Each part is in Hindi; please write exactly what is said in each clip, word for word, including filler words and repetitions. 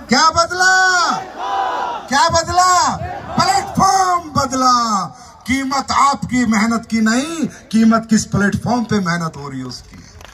क्या बदला? क्या बदला? प्लेटफॉर्म बदला। कीमत आपकी मेहनत की नहीं, कीमत किस प्लेटफॉर्म पे मेहनत हो रही है उसकी।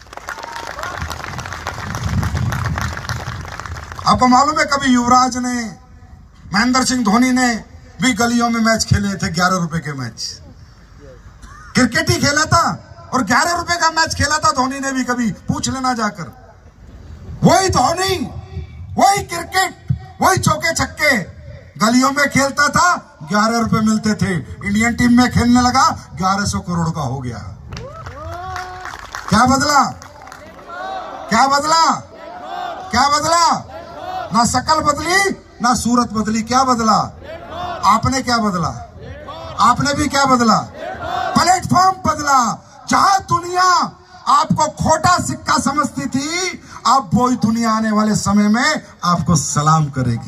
आपको मालूम है कभी युवराज ने, महेंद्र सिंह धोनी ने भी गलियों में मैच खेले थे, ग्यारह रुपए के मैच। क्रिकेट ही खेला था और ग्यारह रुपए का मैच खेला था धोनी ने भी, कभी पूछ लेना जाकर। वही धोनी, वही क्रिकेट, वही चौके छक्के गलियों में खेलता था, ग्यारह रुपए मिलते थे। इंडियन टीम में खेलने लगा, ग्यारह सौ करोड़ का हो गया। क्या बदला? क्या बदला? क्या बदला? ना शकल बदली, ना सूरत बदली। क्या बदला? आपने क्या बदला? आपने भी क्या बदला? प्लेटफॉर्म बदला। जहां दुनिया आपको खोटा सिक्का समझती थी, अब वही दुनिया आने वाले समय में आपको सलाम करेगी।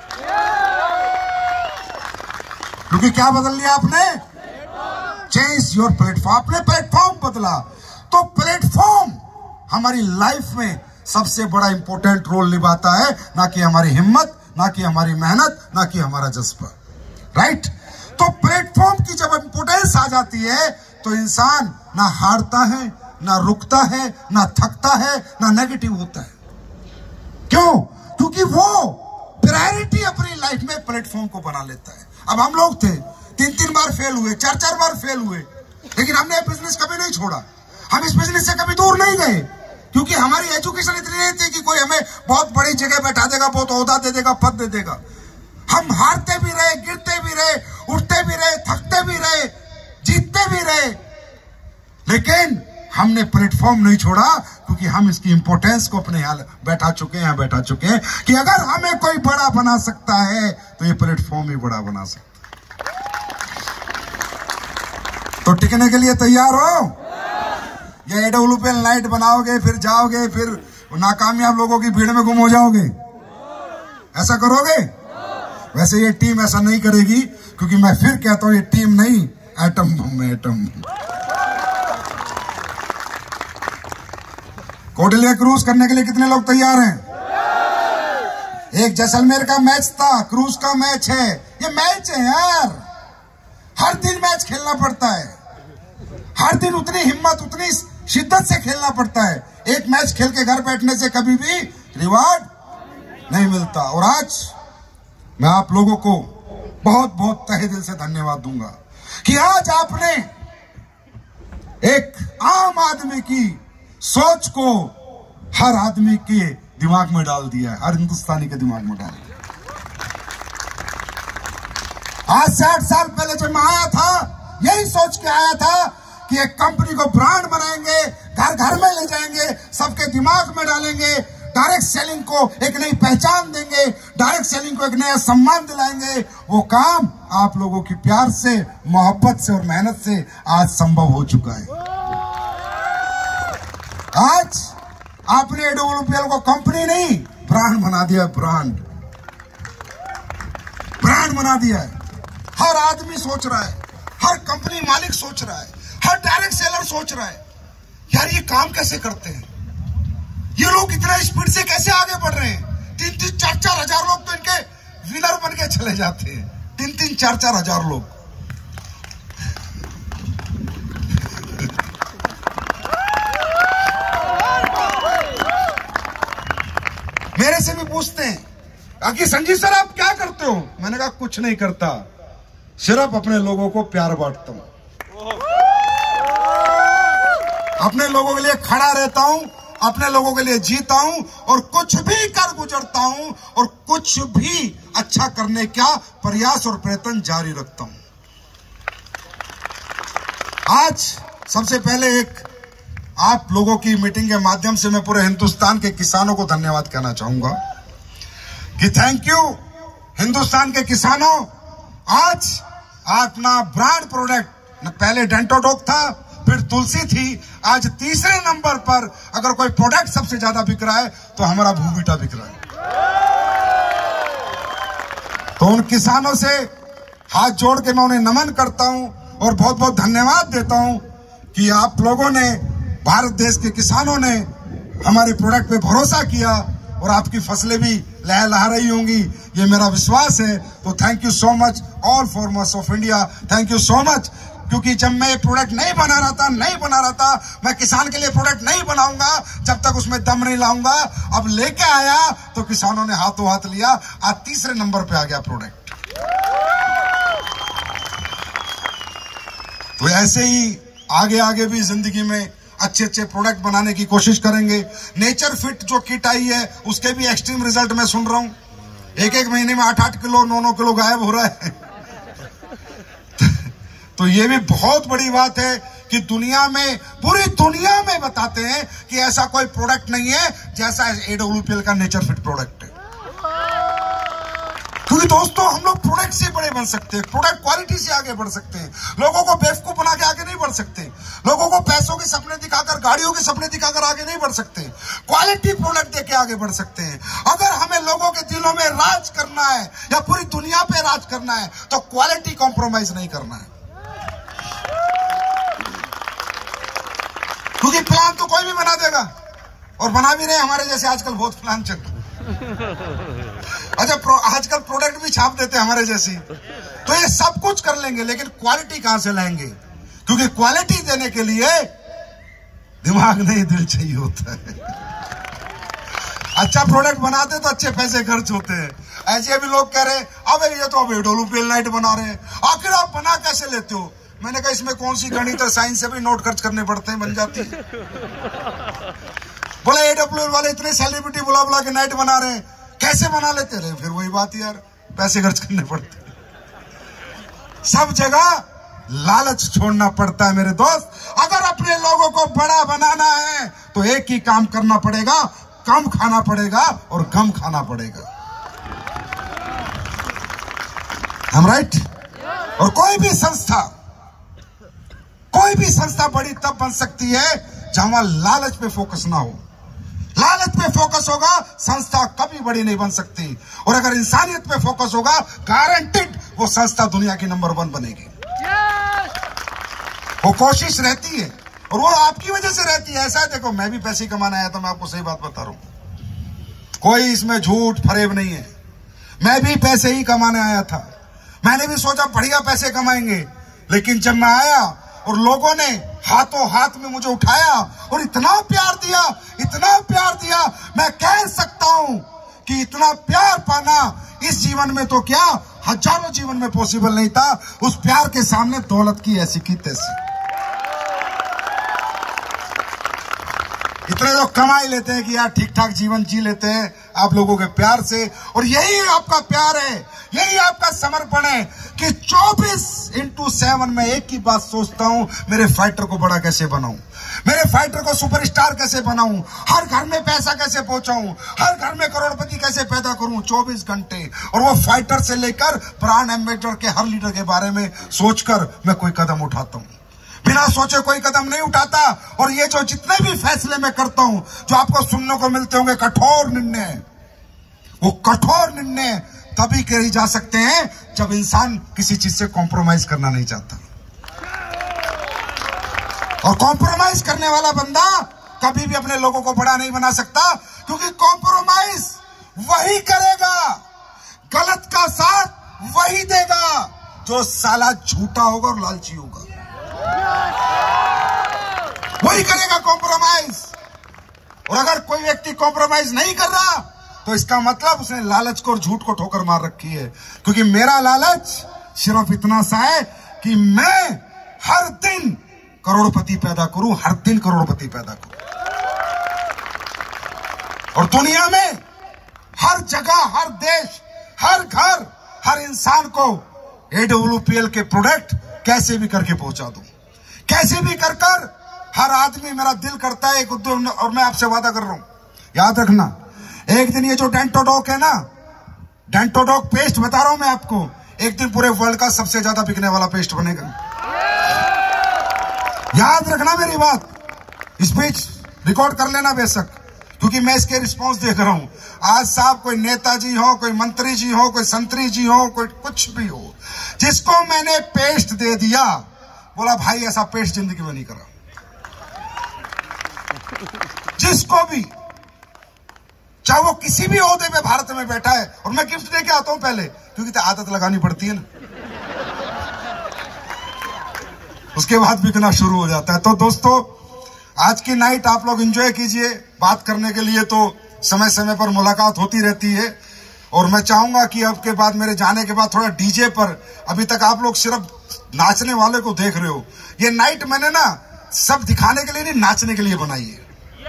क्योंकि क्या बदल लिया आपने? Change your platform. आपने प्लेटफॉर्म बदला। तो प्लेटफॉर्म हमारी लाइफ में सबसे बड़ा इंपॉर्टेंट रोल निभाता है, ना कि हमारी हिम्मत, ना कि हमारी मेहनत, ना कि हमारा जज्बा। राइट? तो प्लेटफॉर्म की जब इंपॉर्टेंस आ जाती है तो इंसान ना हारता है, ना रुकता है, ना थकता है, ना नेगेटिव होता है। क्यों? क्योंकि वो प्रायोरिटी अपनी लाइफ में प्लेटफॉर्म को बना लेता है। अब हम लोग थे, तीन तीन बार फेल हुए, चार चार बार फेल हुए, लेकिन हमने ये बिजनेस कभी नहीं छोड़ा। हम इस बिजनेस से कभी दूर नहीं गए, क्योंकि हमारी एजुकेशन इतनी नहीं थी कि कोई हमें बहुत बड़ी जगह बैठा देगा, बहुत ओहदा दे देगा, पद दे देगा। हम हारते भी रहे, गिरते भी रहे, उठते भी रहे, थकते भी रहे, जीतते भी रहे, लेकिन हमने प्लेटफॉर्म नहीं छोड़ा, क्योंकि हम इसकी इंपॉर्टेंस को अपने यहाँ बैठा चुके हैं बैठा चुके हैं कि अगर हमें कोई बड़ा बना सकता है तो ये प्लेटफॉर्म ही बड़ा बना सकता है। तो टिकने के लिए तैयार हो? ये एडब्ल्यूपीएल नाइट बनाओगे, फिर जाओगे, फिर नाकामयाब लोगों की भीड़ में गुम हो जाओगे? ऐसा करोगे? वैसे ये टीम ऐसा नहीं करेगी, क्योंकि मैं फिर कहता हूं ये टीम नहीं, एटम बम है, एटम। कोटलिया क्रूज करने के लिए कितने लोग तैयार हैं? एक जैसलमेर का मैच था, क्रूज का मैच है। ये मैच है यार, हर दिन मैच खेलना पड़ता है, हर दिन उतनी हिम्मत, उतनी शिद्दत से खेलना पड़ता है। एक मैच खेल के घर बैठने से कभी भी रिवार्ड नहीं मिलता। और आज मैं आप लोगों को बहुत बहुत तहे दिल से धन्यवाद दूंगा कि आज आपने एक आम आदमी की सोच को हर आदमी के दिमाग में डाल दिया है, हर हिंदुस्तानी के दिमाग में डाल दिया। आज से आठ साल पहले जब मैं आया था, यही सोच के आया था कि एक कंपनी को ब्रांड बनाएंगे, घर घर में ले जाएंगे, सबके दिमाग में डालेंगे, डायरेक्ट सेलिंग को एक नई पहचान देंगे, डायरेक्ट सेलिंग को एक नया सम्मान दिलाएंगे। वो काम आप लोगों की प्यार से, मोहब्बत से और मेहनत से आज संभव हो चुका है। आज आपने एडब्ल्यूपीएल को कंपनी नहीं, ब्रांड बना दिया, ब्रांड ब्रांड बना दिया है। हर आदमी सोच रहा है, हर कंपनी मालिक सोच रहा है, हर डायरेक्ट सेलर सोच रहा है, यार ये काम कैसे करते हैं, ये लोग इतना स्पीड से कैसे आगे बढ़ रहे हैं। तीन तीन चार चार हजार लोग तो इनके विनर बन के चले जाते हैं, तीन तीन चार चार हजार लोग। मेरे से भी पूछते हैं कि संजीव सर आप क्या करते हो? मैंने कहा कुछ नहीं करता, सिर्फ अपने लोगों को प्यार बांटता हूं, अपने लोगों के लिए खड़ा रहता हूं, अपने लोगों के लिए जीता हूं और कुछ भी कर गुजरता हूं और कुछ भी अच्छा करने का प्रयास और प्रयत्न जारी रखता हूं। आज सबसे पहले एक आप लोगों की मीटिंग के माध्यम से मैं पूरे हिंदुस्तान के किसानों को धन्यवाद कहना चाहूंगा कि थैंक यू हिंदुस्तान के किसानों। आज अपना ब्रांड प्रोडक्ट, पहले डेंटोडोक था, फिर तुलसी थी, आज तीसरे नंबर पर अगर कोई प्रोडक्ट सबसे ज्यादा बिक रहा है तो हमारा भूविटा बिक रहा है। तो उन किसानों से हाथ जोड़ के मैं उन्हें नमन करता हूं और बहुत बहुत धन्यवाद देता हूं कि आप लोगों ने, भारत देश के किसानों ने हमारे प्रोडक्ट पे भरोसा किया और आपकी फसलें भी लहला रही होंगी, ये मेरा विश्वास है। तो thank you so much all farmers of India, thank you so much. क्योंकि जब मैं ये प्रोडक्ट नहीं बना रहा था नहीं बना रहा था मैं किसान के लिए प्रोडक्ट नहीं बनाऊंगा जब तक उसमें दम नहीं लाऊंगा। अब लेके आया तो किसानों ने हाथों हाथ लिया, आज तीसरे नंबर पे आ गया प्रोडक्ट। तो ऐसे ही आगे आगे भी जिंदगी में अच्छे अच्छे प्रोडक्ट बनाने की कोशिश करेंगे। नेचर फिट जो किट आई है उसके भी एक्सट्रीम रिजल्ट मैं सुन रहा हूं, एक एक महीने में आठ आठ किलो नौ नौ किलो गायब हो रहा है। तो ये भी बहुत बड़ी बात है कि दुनिया में, पूरी दुनिया में बताते हैं कि ऐसा कोई प्रोडक्ट नहीं है जैसा एडब्ल्यूपीएल का नेचर फिट प्रोडक्ट है। क्योंकि दोस्तों हम लोग प्रोडक्ट से बड़े बन सकते हैं, प्रोडक्ट क्वालिटी से आगे बढ़ सकते हैं। लोगों को बेवकूफ बना के आगे नहीं बढ़ सकते, लोगों को पैसों के सपने दिखाकर, गाड़ियों के सपने दिखाकर आगे नहीं बढ़ सकते। क्वालिटी प्रोडक्ट देके आगे बढ़ सकते हैं। अगर हमें लोगों के दिलों में राज करना है या पूरी दुनिया पे राज करना है तो क्वालिटी कॉम्प्रोमाइज नहीं करना है। क्योंकि प्लान तो कोई भी बना देगा, और बना भी रहे हमारे जैसे आजकल बहुत प्लान चल रहे। अच्छा प्रो, आजकल प्रोडक्ट भी छाप देते हैं हमारे जैसी। तो ये सब कुछ कर लेंगे लेकिन क्वालिटी कहां से लाएंगे? क्योंकि क्वालिटी देने के लिए दिमाग नहीं दिल चाहिए होता है। अच्छा प्रोडक्ट बनाते तो अच्छे पैसे खर्च होते हैं। ऐसे अभी लोग कह रहे हैं अब ये तो अब एडब्ल्यूपीएल लाइट बना रहे हैं, आखिर आप बना कैसे लेते हो? मैंने कहा इसमें कौन सी गणित और साइंस से भी नोट खर्च करने पड़ते हैं, बन जाती है। बोला एडब्ल्यूएल वाले इतने सेलिब्रिटी बुला बुला के नाइट बना रहे हैं, कैसे बना लेते रहे? फिर वही बात यार, पैसे खर्च करने पड़ते। सब जगह लालच छोड़ना पड़ता है मेरे दोस्त। अगर अपने लोगों को बड़ा बनाना है तो एक ही काम करना पड़ेगा, कम खाना पड़ेगा और गम खाना पड़ेगा। हम राइट? और कोई भी संस्था कोई भी संस्था बड़ी तब बन सकती है जहां लालच पे फोकस ना हो। लालच पे फोकस होगा संस्था कभी बड़ी नहीं बन सकती, और अगर इंसानियत पे फोकस होगा गारंटेड वो संस्था दुनिया की नंबर वन बनेगी। वो कोशिश रहती है और वो आपकी वजह से रहती है। ऐसा है, देखो मैं भी पैसे कमाने आया था, मैं आपको सही बात बता रहा हूं, कोई इसमें झूठ फरेब नहीं है। मैं भी पैसे ही कमाने आया था, मैंने भी सोचा बढ़िया पैसे कमाएंगे, लेकिन जब मैं आया और लोगों ने हाथों हाथ में मुझे उठाया और इतना प्यार दिया, इतना प्यार दिया, मैं कह सकता हूं कि इतना प्यार पाना इस जीवन में तो क्या हजारों जीवन में पॉसिबल नहीं था। उस प्यार के सामने दौलत की ऐसी की तैसी। इतने लोग कमाई लेते हैं कि यार ठीक ठाक जीवन जी लेते हैं आप लोगों के प्यार से, और यही आपका प्यार है, यही आपका समर्पण है कि चौबीस इंटू सेवन में एक ही बात सोचता हूं, मेरे फाइटर को बड़ा कैसे बनाऊं, मेरे फाइटर को सुपरस्टार कैसे बनाऊं, हर घर में पैसा कैसे पहुंचाऊं, हर घर में करोड़पति कैसे पैदा करूं चौबीस घंटे। और वो फाइटर से लेकर ब्रांड एम्बेसडर के हर लीडर के बारे में सोचकर मैं कोई कदम उठाता हूं, बिना सोचे कोई कदम नहीं उठाता। और ये जो जितने भी फैसले मैं करता हूं, जो आपको सुनने को मिलते होंगे कठोर निर्णय, वो कठोर निर्णय तभी करे जा सकते हैं जब इंसान किसी चीज से कॉम्प्रोमाइज करना नहीं चाहता। और कॉम्प्रोमाइज करने वाला बंदा कभी भी अपने लोगों को बड़ा नहीं बना सकता, क्योंकि कॉम्प्रोमाइज वही करेगा, गलत का साथ वही देगा जो साला झूठा होगा और लालची होगा, वही करेगा कॉम्प्रोमाइज। और अगर कोई व्यक्ति कॉम्प्रोमाइज नहीं कर रहा तो इसका मतलब उसने लालच को और झूठ को ठोकर मार रखी है। क्योंकि मेरा लालच सिर्फ इतना सा है कि मैं हर दिन करोड़पति पैदा करूं, हर दिन करोड़पति पैदा करूं, और दुनिया में हर जगह, हर देश, हर घर, हर इंसान को एडब्ल्यूपीएल के प्रोडक्ट कैसे भी करके पहुंचा दूं, कैसे भी कर कर हर आदमी, मेरा दिल करता है एक उद्योग, और मैं आपसे वादा कर रहा हूं, याद रखना एक दिन ये जो डेंटोडॉक है ना, डेंटोडॉक पेस्ट बता रहा हूं मैं आपको, एक दिन पूरे वर्ल्ड का सबसे ज्यादा बिकने वाला पेस्ट बनेगा। याद रखना मेरी बात, स्पीच रिकॉर्ड कर लेना बेशक, क्योंकि मैं इसके रिस्पांस देख रहा हूं। आज साहब कोई नेताजी हो, कोई मंत्री जी हो, कोई संतरी जी हो, कोई कुछ भी हो, जिसको मैंने पेस्ट दे दिया बोला भाई ऐसा पेस्ट जिंदगी में नहीं करा। जिसको भी चाहे वो किसी भी ओहदे पे भारत में बैठा है, और मैं गिफ्ट दे के आता हूं पहले, क्योंकि तो आदत लगानी पड़ती है ना, उसके बाद बिकना शुरू हो जाता है। तो दोस्तों, आज की नाइट आप लोग एंजॉय कीजिए। बात करने के लिए तो समय समय पर मुलाकात होती रहती है, और मैं चाहूंगा कि अब के बाद, मेरे जाने के बाद, थोड़ा डीजे पर, अभी तक आप लोग सिर्फ नाचने वाले को देख रहे हो, ये नाइट मैंने ना सब दिखाने के लिए नहीं, नाचने के लिए बनाई है।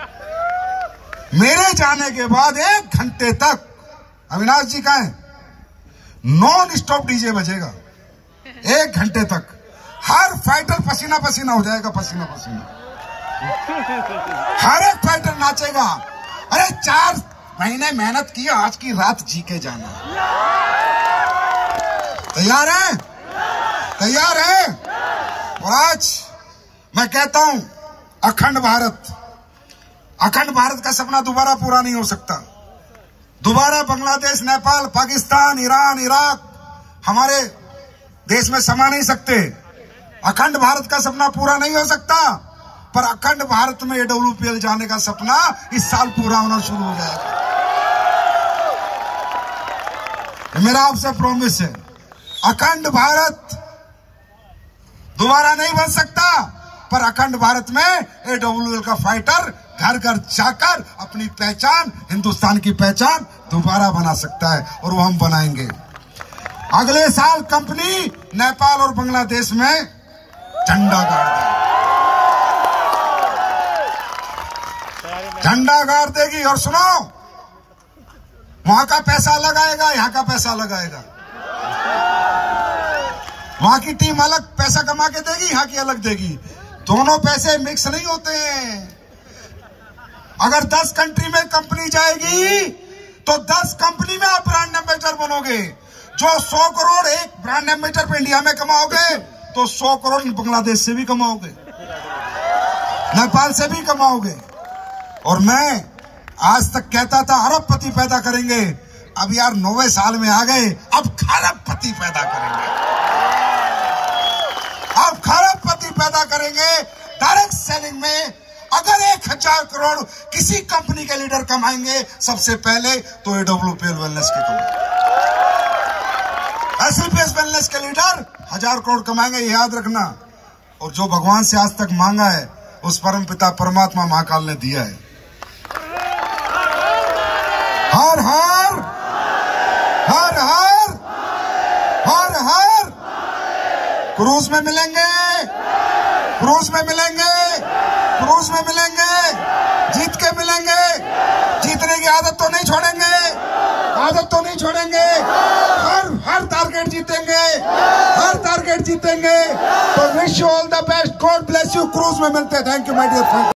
मेरे जाने के बाद एक घंटे तक, अविनाश जी कहाँ हैं, नॉन स्टॉप डीजे बजेगा एक घंटे तक। हर फाइटर पसीना पसीना हो जाएगा, पसीना पसीना, हर एक फाइटर नाचेगा। अरे चार महीने मेहनत की, आज की रात जी के जाना। तैयार है? तैयार है? और आज मैं कहता हूं, अखंड भारत, अखंड भारत का सपना दोबारा पूरा नहीं हो सकता। दोबारा बांग्लादेश, नेपाल, पाकिस्तान, ईरान, इराक हमारे देश में समा नहीं सकते। अखंड भारत का सपना पूरा नहीं हो सकता, पर अखंड भारत में एडब्ल्यूपीएल जाने का सपना इस साल पूरा होना शुरू हो जाएगा। मेरा आपसे प्रॉमिस है, अखंड भारत दोबारा नहीं बन सकता, पर अखंड भारत में एडब्ल्यूएल का फाइटर घर घर जाकर अपनी पहचान, हिंदुस्तान की पहचान दोबारा बना सकता है, और वो हम बनाएंगे। अगले साल कंपनी नेपाल और बांग्लादेश में झंडा गाड़ देगी, झंडा गाड़ देगी। और सुनो, वहां का पैसा लगाएगा, यहां का पैसा लगाएगा। वहां की टीम अलग पैसा कमा के देगी, यहां की अलग देगी। दोनों पैसे मिक्स नहीं होते हैं। अगर दस कंट्री में कंपनी जाएगी तो दस कंपनी में आप ब्रांड एम्बेसडर बनोगे। जो सौ करोड़ एक ब्रांड एम्बेसडर पे इंडिया में कमाओगे, तो सौ करोड़ बांग्लादेश से भी कमाओगे, नेपाल से भी कमाओगे। और मैं आज तक कहता था अरबपति पैदा करेंगे, अब यार नौवे साल में आ गए, अब खरबपति पैदा करेंगे, अब खरबपति पैदा करेंगे। डायरेक्ट सेलिंग में अगर एक हजार करोड़ किसी कंपनी के लीडर कमाएंगे, सबसे पहले तो एडब्ल्यूपीएल वेलनेस के कमाएंगे। एसएलपीएस वेलनेस के लीडर हजार करोड़ कमाएंगे, याद रखना। और जो भगवान से आज तक मांगा है, उस परम पिता परमात्मा महाकाल ने दिया है। हर हर हर हर हर हर क्रूज में मिलेंगे, क्रूज में मिलेंगे, क्रूज में मिलेंगे, जीत के मिलेंगे। जीतने की आदत तो नहीं छोड़ेंगे, आदत तो नहीं छोड़ेंगे। हर हर टारगेट जीतेंगे, हर टारगेट जीतेंगे। तो wish you all the best, god bless you. Cruise में मिलते हैं। Thank you my dear friend.